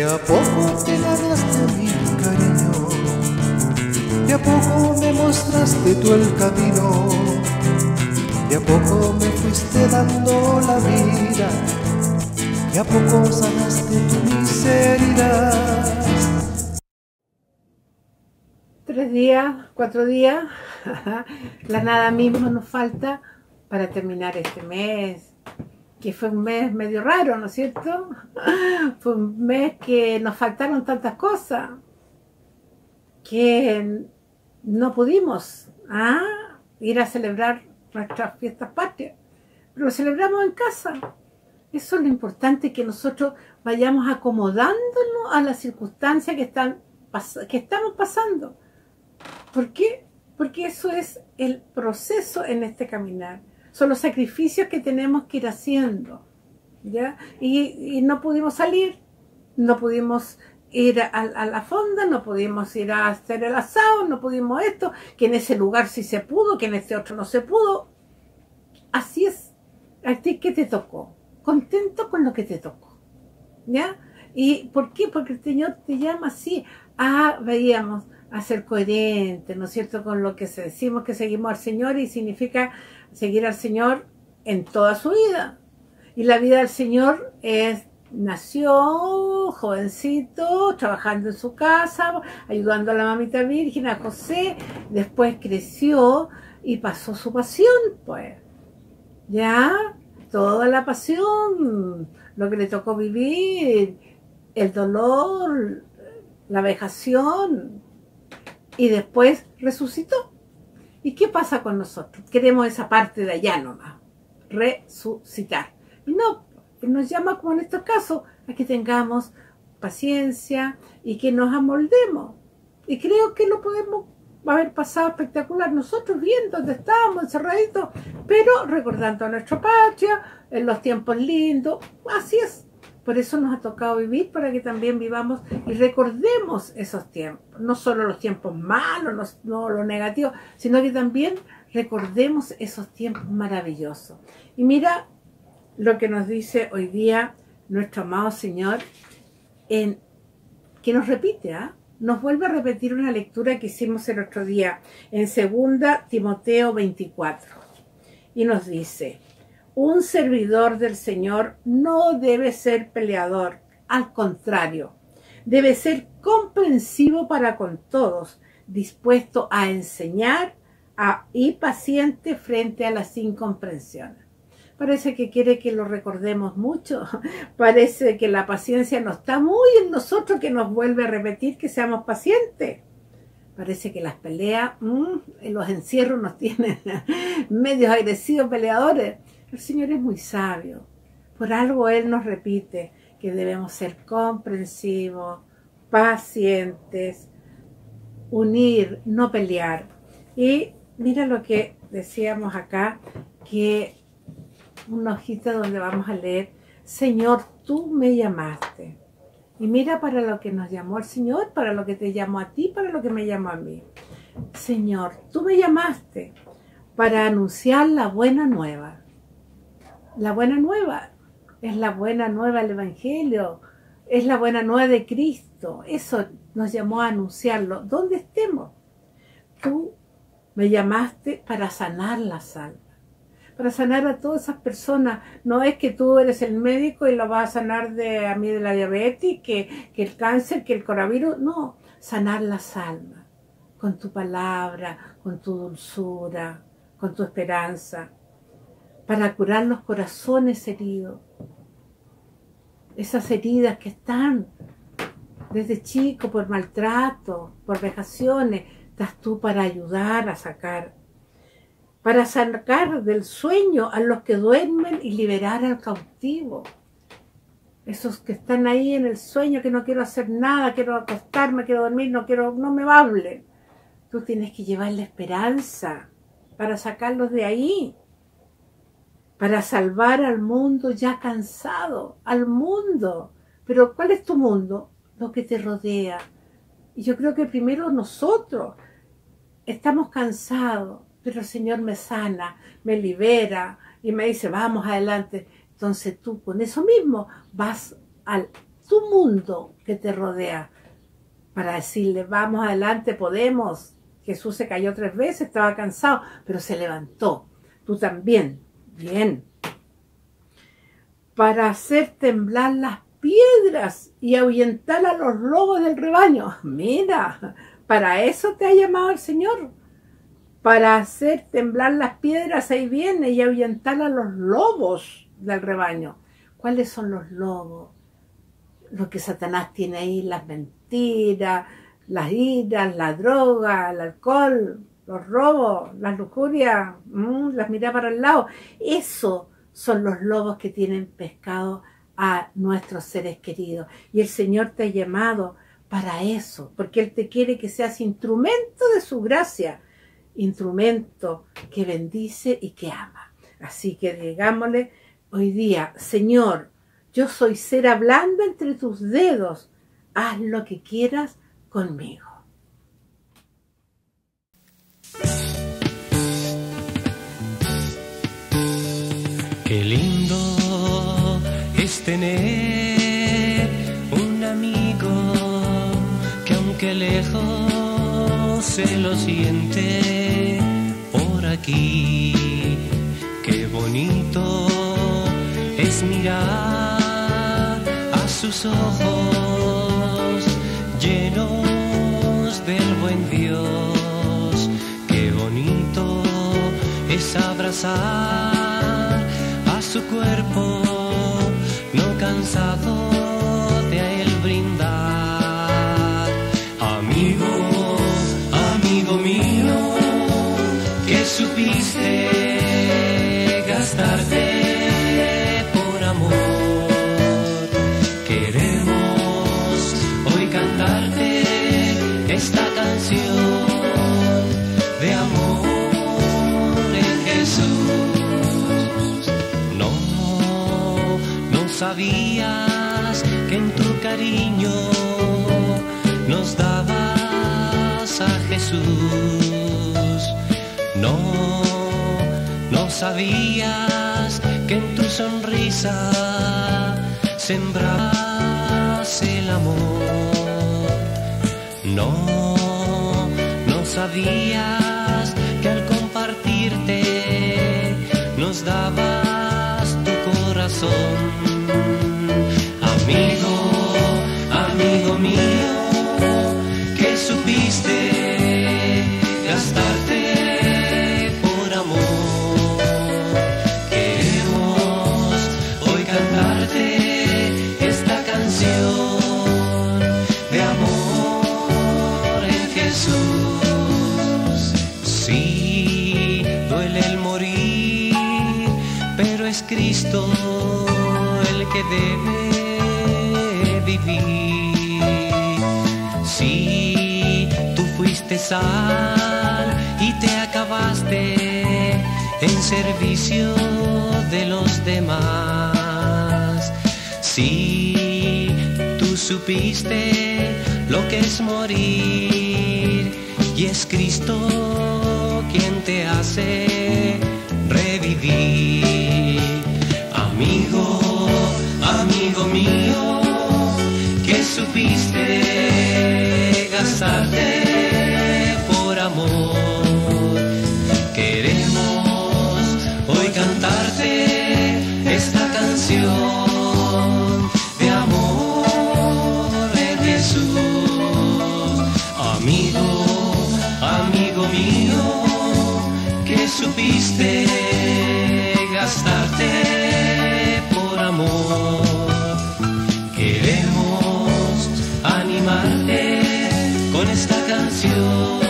a poco te ganaste mi cariño, de a poco me mostraste tú el camino, de a poco me fuiste dando la vida, de a poco sanaste tu miseria. 3 días, 4 días, la nada misma nos falta para terminar este mes, que fue un mes medio raro, ¿no es cierto? Fue un mes que nos faltaron tantas cosas, que no pudimos ir a celebrar nuestras fiestas patrias, pero lo celebramos en casa. Eso es lo importante, que nosotros vayamos acomodándonos a las circunstancias que estamos pasando. ¿Por qué? Porque eso es el proceso en este caminar. Son los sacrificios que tenemos que ir haciendo, ¿ya? Y no pudimos salir, no pudimos ir a la fonda, no pudimos ir a hacer el asado, no pudimos esto, que en ese lugar sí se pudo, que en este otro no se pudo. Así es. ¿A ti qué te tocó? Contento con lo que te tocó, ¿ya? ¿Y por qué? Porque el Señor te llama así. Veíamos a ser coherente, ¿no es cierto?, con lo que decimos que seguimos al Señor, y significa seguir al Señor en toda su vida. Y la vida del Señor nació jovencito, trabajando en su casa, ayudando a la mamita virgen, a José, después creció y pasó su pasión, pues, ya, toda la pasión, lo que le tocó vivir, el dolor, la vejación, y después resucitó. ¿Y qué pasa con nosotros? Queremos esa parte de allá nomás, resucitar. Y no, nos llama, como en estos casos, a que tengamos paciencia y que nos amoldemos. Y creo que lo podemos haber pasado espectacular nosotros, bien donde estábamos, encerraditos, pero recordando a nuestra patria, en los tiempos lindos. Así es. Por eso nos ha tocado vivir, para que también vivamos y recordemos esos tiempos. No solo los tiempos malos, no los negativos, sino que también recordemos esos tiempos maravillosos. Y mira lo que nos dice hoy día nuestro amado Señor, que nos repite, nos vuelve a repetir una lectura que hicimos el otro día, en 2 Timoteo 24. Y nos dice: un servidor del Señor no debe ser peleador, al contrario, debe ser comprensivo para con todos, dispuesto a enseñar y paciente frente a las incomprensiones. Parece que quiere que lo recordemos mucho, parece que la paciencia no está muy en nosotros, que nos vuelve a repetir que seamos pacientes. Parece que las peleas, los encierros nos tienen medios agresivos, peleadores. El Señor es muy sabio. Por algo Él nos repite que debemos ser comprensivos, pacientes, unir, no pelear. Y mira lo que decíamos acá, que una hojita donde vamos a leer: Señor, tú me llamaste. Y mira para lo que nos llamó el Señor, para lo que te llamó a ti, para lo que me llamó a mí. Señor, tú me llamaste para anunciar la buena nueva. La buena nueva es la buena nueva del Evangelio, es la buena nueva de Cristo. Eso nos llamó a anunciarlo, donde estemos. Tú me llamaste para sanar las almas, para sanar a todas esas personas. No es que tú eres el médico y lo vas a sanar a mí de la diabetes, que el cáncer, que el coronavirus. No, sanar las almas con tu palabra, con tu dulzura, con tu esperanza, para curar los corazones heridos, esas heridas que están desde chico por maltrato, por vejaciones. Estás tú para ayudar a sacar del sueño a los que duermen y liberar al cautivo. Esos que están ahí en el sueño, que no quiero hacer nada, quiero acostarme, quiero dormir, no me hablen. Tú tienes que llevar la esperanza para sacarlos de ahí, para salvar al mundo ya cansado, al mundo. Pero ¿cuál es tu mundo? Lo que te rodea. Y yo creo que primero nosotros estamos cansados, pero el Señor me sana, me libera y me dice: vamos adelante. Entonces tú con eso mismo vas al tu mundo que te rodea, para decirle, vamos adelante, podemos. Jesús se cayó 3 veces, estaba cansado, pero se levantó. Tú también. Bien. Para hacer temblar las piedras y ahuyentar a los lobos del rebaño. Mira, para eso te ha llamado el Señor. Para hacer temblar las piedras, ahí viene, y ahuyentar a los lobos del rebaño. ¿Cuáles son los lobos? Lo que Satanás tiene ahí, las mentiras, las iras, la droga, el alcohol, los robos, las lujurias, las miradas para el lado. Eso son los lobos que tienen pescado a nuestros seres queridos. Y el Señor te ha llamado para eso, porque Él te quiere que seas instrumento de su gracia, instrumento que bendice y que ama. Así que digámosle hoy día, Señor, yo soy cera blanda entre tus dedos, haz lo que quieras conmigo. Qué lindo es tener un amigo que aunque lejos se lo siente por aquí. Qué bonito es mirar a sus ojos llenos del buen Dios. Qué bonito es abrazar a su cuerpo, no cansado de a él brindar. Amigo, amigo mío, que supiste gastarte por amor. Queremos hoy cantarte esta canción de amor en Jesús. No sabías que en tu cariño nos dabas a Jesús. No sabías que en tu sonrisa sembrabas el amor. No sabías que al compartirte nos dabas tu corazón. Amigo, amigo mío, que supiste gastarte por amor. Queremos hoy cantarte esta canción de amor en Jesús. Sí, duele el morir, pero es Cristo el que debe vivir. Sí, tú fuiste sal y te acabaste en servicio de los demás. Sí, tú supiste lo que es morir, y es Cristo quien te hace revivir. Amigo, amigo mío, que supiste gastarte por amor. Queremos hoy cantarte esta canción de amor en Jesús. Amigo, amigo mío, que supiste gastarte por amor. Queremos animarte con esta canción